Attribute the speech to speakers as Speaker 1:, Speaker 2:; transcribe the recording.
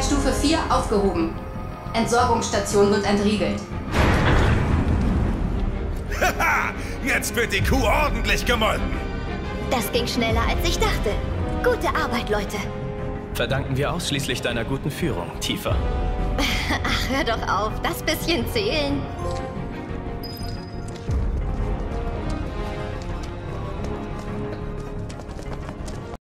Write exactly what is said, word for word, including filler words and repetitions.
Speaker 1: Sicherheitsstufe vier aufgehoben. Entsorgungsstation wird entriegelt.
Speaker 2: Haha, jetzt wird die Kuh ordentlich gemolken.
Speaker 3: Das ging schneller, als ich dachte. Gute Arbeit, Leute.
Speaker 4: Verdanken wir ausschließlich deiner guten Führung, Tifa.
Speaker 3: Ach, hör doch auf. Das bisschen zählen.